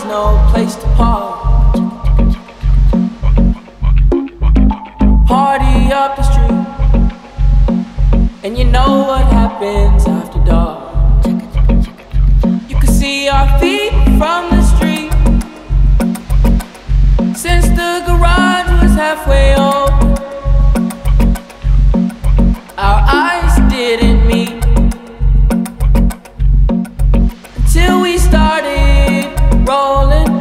no place to park. Party up the street, and you know what happens after dark. You can see our feet from the street, since the garage was halfway open. Our eyes didn't meet until we started rolling.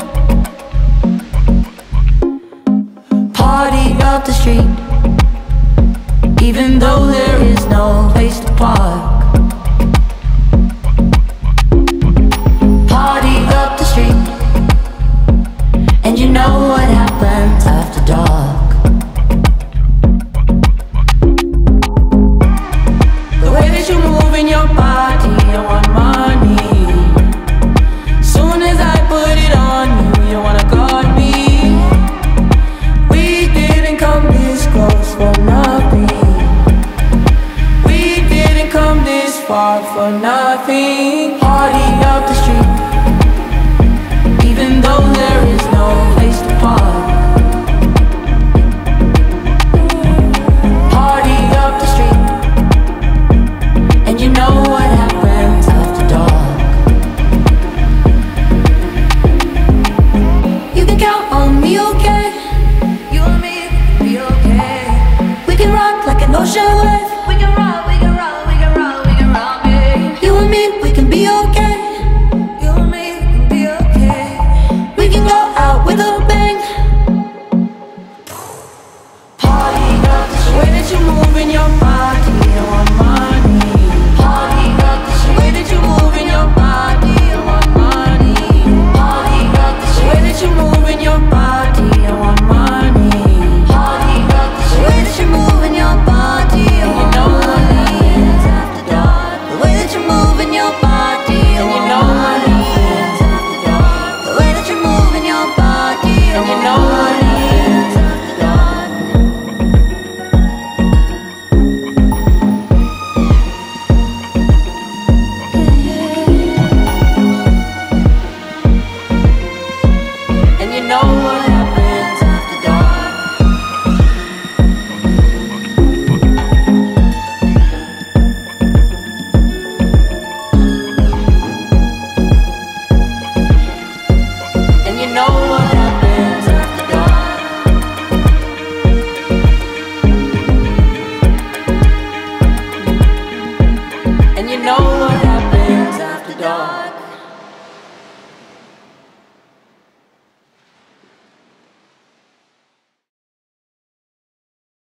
Party up the street, even though there is no place to park. Party up the street, and you know what happens after dark. The way that you move in your body, I want money. Soon as I put it on you, you wanna guard me. We didn't come this close for nothing. We didn't come this far for nothing. Party up the street, even though there is